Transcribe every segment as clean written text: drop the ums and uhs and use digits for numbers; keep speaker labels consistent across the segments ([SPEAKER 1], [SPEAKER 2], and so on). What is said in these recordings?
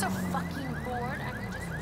[SPEAKER 1] so fucking bored. I mean, just.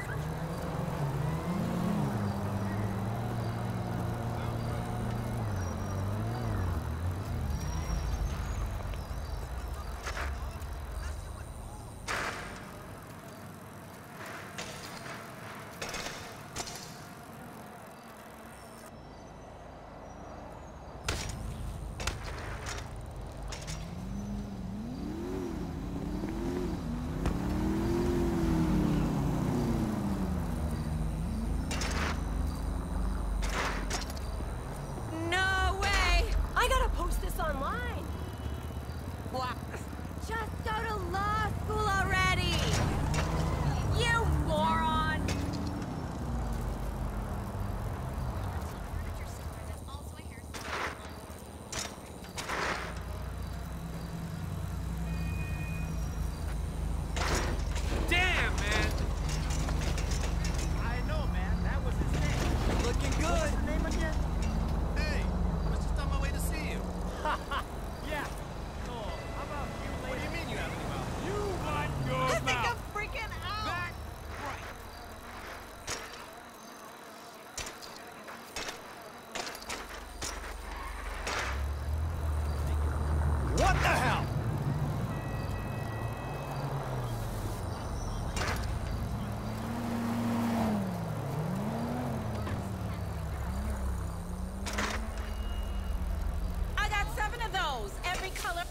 [SPEAKER 1] Online. What? Just go to law school already! You moron!
[SPEAKER 2] Damn, man!
[SPEAKER 3] I know, man. That was his name.
[SPEAKER 2] Looking good.
[SPEAKER 3] What's the name again?
[SPEAKER 4] Hey, I was just on my way to see you.
[SPEAKER 3] Yeah. No, how about you later?
[SPEAKER 4] What do you mean you have any mouth?
[SPEAKER 2] You run your
[SPEAKER 1] I think
[SPEAKER 2] mouth.
[SPEAKER 1] I'm freaking out!
[SPEAKER 4] Back right.
[SPEAKER 2] What the hell?
[SPEAKER 1] I got 7 of those, every color.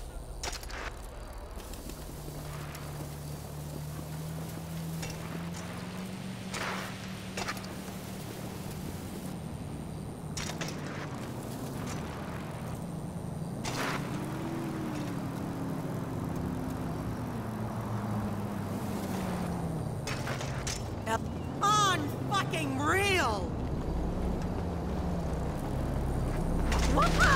[SPEAKER 5] Unfucking real!
[SPEAKER 1] What?